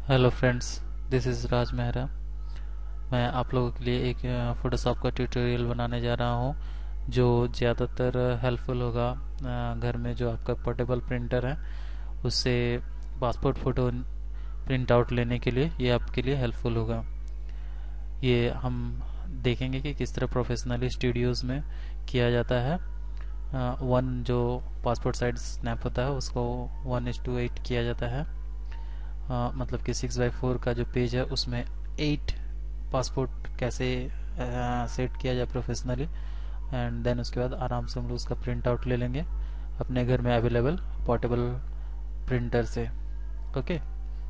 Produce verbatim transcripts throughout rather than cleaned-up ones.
Hello friends, this is Raj Mehra. मैं आप लोगों के लिए एक फ़ोटोशॉप का ट्यूटोरियल बनाने जा रहा हूँ जो ज़्यादातर हेल्पफुल होगा। अ, घर में जो आपका पोर्टेबल प्रिंटर है उससे पासपोर्ट फ़ोटो प्रिंट आउट लेने के लिए ये आपके लिए हेल्पफुल होगा। ये हम देखेंगे कि किस तरह प्रोफेशनली स्टूडियोज़ में किया जाता है। वन जो पासपोर्ट साइज स्नैप होता है उसको वन इज टू एट किया जाता है। अ, मतलब कि सिक्स बाई फोर का जो पेज है उसमें एट पासपोर्ट कैसे सेट किया जाए प्रोफेशनली, एंड देन उसके बाद आराम से हम लोग उसका प्रिंट आउट ले लेंगे अपने घर में अवेलेबल पोर्टेबल प्रिंटर से। Okay,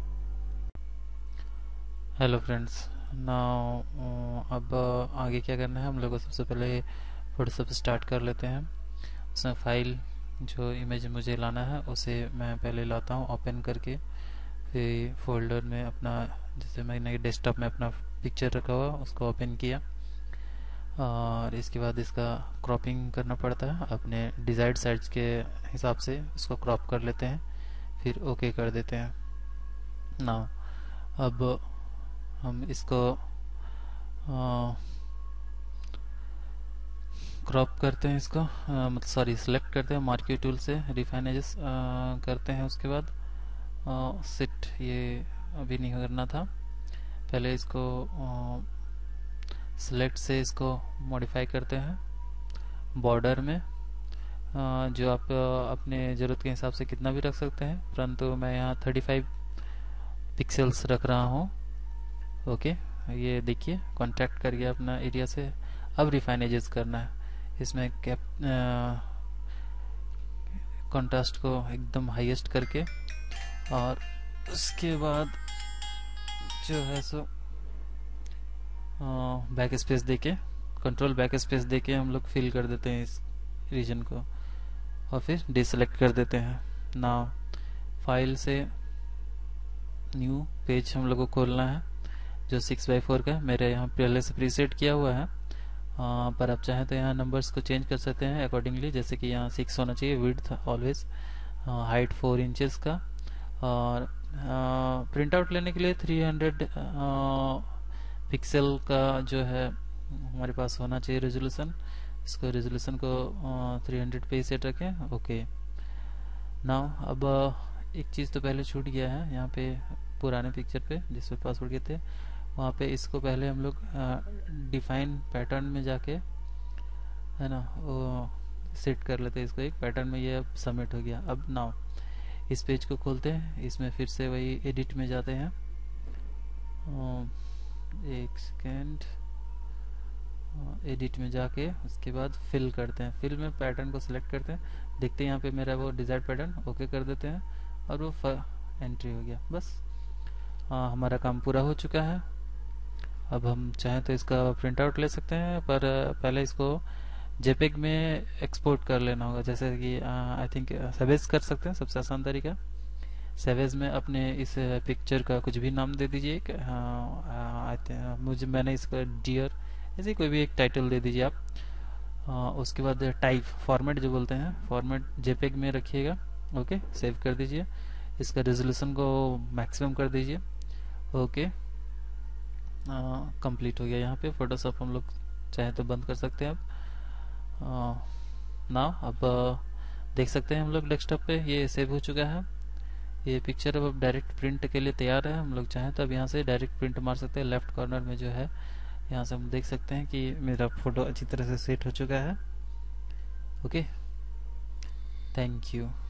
hello friends. नाउ अब uh, आगे क्या करना है, हम लोग को सबसे पहले फोटोशॉप स्टार्ट कर लेते हैं। उसमें फाइल जो इमेज मुझे लाना है उसे मैं पहले लाता हूँ ओपन करके। फिर फोल्डर में अपना, जैसे मैंने डेस्कटॉप में अपना पिक्चर रखा हुआ उसको ओपन किया, और इसके बाद इसका क्रॉपिंग करना पड़ता है अपने डिजायर्ड साइज के हिसाब से। उसको क्रॉप कर लेते हैं, फिर ओके कर देते हैं। नाउ अब हम इसको क्रॉप करते हैं, इसको अ, मतलब सॉरी सिलेक्ट करते हैं मार्क्यू टूल से, रिफाइन एजेस करते हैं। उसके बाद सिट, ये अभी नहीं करना था, पहले इसको सिलेक्ट से इसको मॉडिफाई करते हैं बॉर्डर में। अ, जो आप अ, अपने ज़रूरत के हिसाब से कितना भी रख सकते हैं, परंतु मैं यहाँ थर्टी फाइव पिक्सल्स रख रहा हूँ। ओके, ये देखिए कॉन्ट्रैक्ट कर गया अपना एरिया से। अब रिफाइन एजेस करना है, इसमें कैप कॉन्ट्रास्ट को एकदम हाईएस्ट करके, और उसके बाद जो है सो बैक स्पेस देके, कंट्रोल बैक स्पेस देके हम लोग फिल कर देते हैं इस रीजन को, और फिर डिसेलेक्ट कर देते हैं। नाउ फाइल से न्यू पेज हम लोग को खोलना है जो सिक्स बाई फोर का है। मेरे यहाँ पहले से प्रीसेट किया हुआ है, आ, पर आप चाहें तो यहाँ नंबर्स को चेंज कर सकते हैं अकॉर्डिंगली। जैसे कि यहाँ सिक्स होना चाहिए, width always, height four inches का, और प्रिंट आउट लेने के लिए थ्री हंड्रेड पिक्सल का जो है हमारे पास होना चाहिए रेजोल्यूशन। इसको रेजोल्यूशन को थ्री हंड्रेड पे ही सेट रखें। ओके, नाउ अब uh, एक चीज़ तो पहले छूट गया है यहाँ पे पुराने पिक्चर पे जिस पे पासवर्ड के थे, वहाँ पे इसको पहले हम लोग डिफाइन पैटर्न में जाके, है ना, वो सेट कर लेते हैं इसको एक पैटर्न में। ये अब सबमिट हो गया। अब नाउ इस पेज को खोलते हैं, इसमें फिर से वही एडिट में जाते हैं। अ, एक सेकेंड, एडिट में जाके उसके बाद फिल करते हैं। फिल में पैटर्न को सिलेक्ट करते हैं, देखते हैं यहाँ पे मेरा वो डिजायर्ड पैटर्न, ओके कर देते हैं, और वो एंट्री हो गया। बस आ, हमारा काम पूरा हो चुका है। अब हम चाहें तो इसका प्रिंट आउट ले सकते हैं, पर पहले इसको जेपेग में एक्सपोर्ट कर लेना होगा। जैसे कि आई थिंक सेवेज कर सकते हैं, सबसे आसान तरीका। सेवेज में अपने इस पिक्चर का कुछ भी नाम दे दीजिए। मुझे मैंने इसका डियर, ऐसे कोई भी एक टाइटल दे दीजिए आप। आ, उसके बाद टाइप फॉर्मेट जो बोलते हैं, फॉर्मेट जेपेग में रखिएगा। ओके, सेव कर दीजिए। इसका रेजोल्यूशन को मैक्सिमम कर दीजिए। ओके, कंप्लीट हो गया। यहाँ पे फोटोशॉप हम लोग चाहे तो बंद कर सकते हैं अब। ना अब आ, देख सकते हैं हम लोग डेस्कटॉप पे ये सेव हो चुका है। ये पिक्चर अब डायरेक्ट प्रिंट के लिए तैयार है। हम लोग चाहें तो अब यहाँ से डायरेक्ट प्रिंट मार सकते हैं। लेफ्ट कॉर्नर में जो है, यहाँ से हम देख सकते हैं कि मेरा फोटो अच्छी तरह से सेट हो चुका है। Okay, thank you.